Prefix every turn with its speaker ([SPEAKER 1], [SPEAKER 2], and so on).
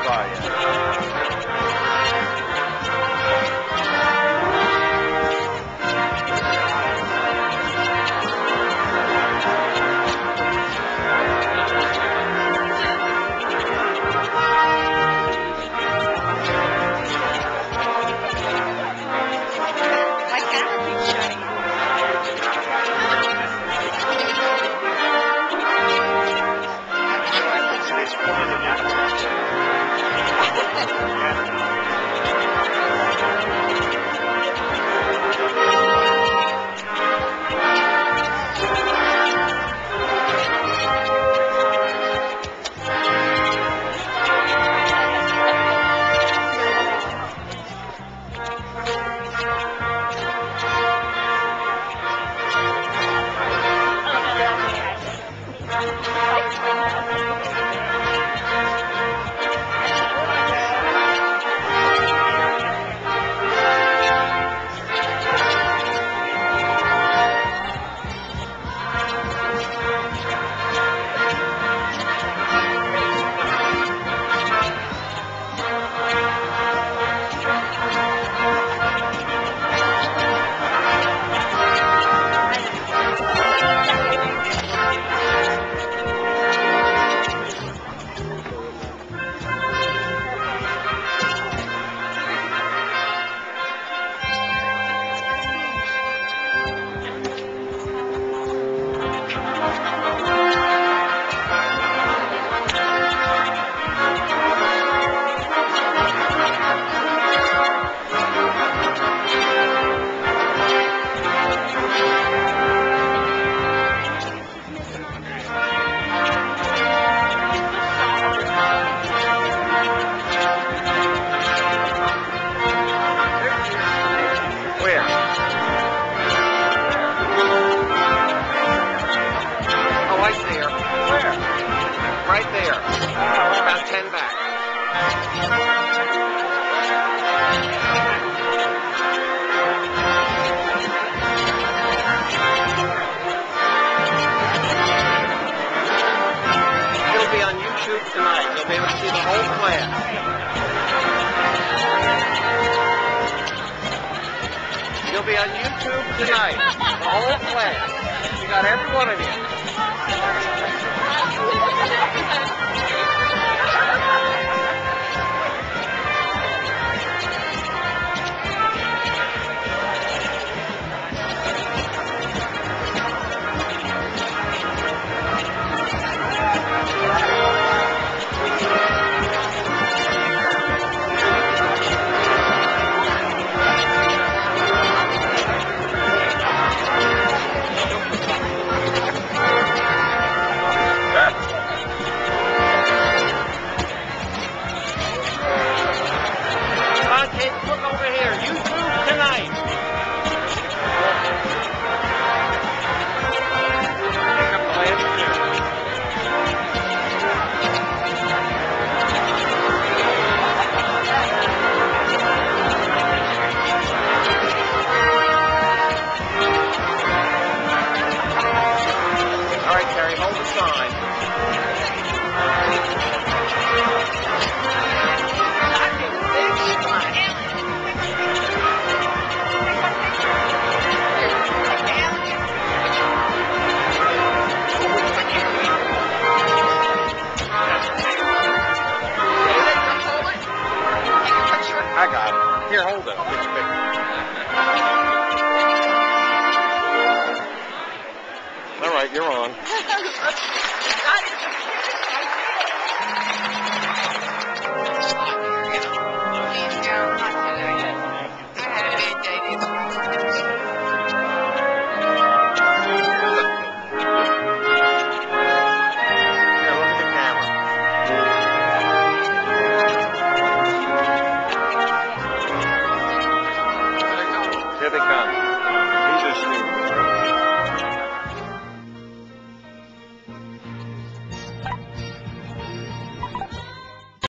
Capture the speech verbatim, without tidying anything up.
[SPEAKER 1] by yet.
[SPEAKER 2] My camera keeps shutting off.
[SPEAKER 1] Right there. About ten back. It'll be on YouTube tonight. You'll be able to see the whole class. You'll be on YouTube tonight. The whole class. We got every one of you. Look over here, YouTube tonight. Pick up the last two. All right, Terry, hold the sign. I got it. Here, hold it. I'll get your picture. All right, you're on. Here they come. These are students.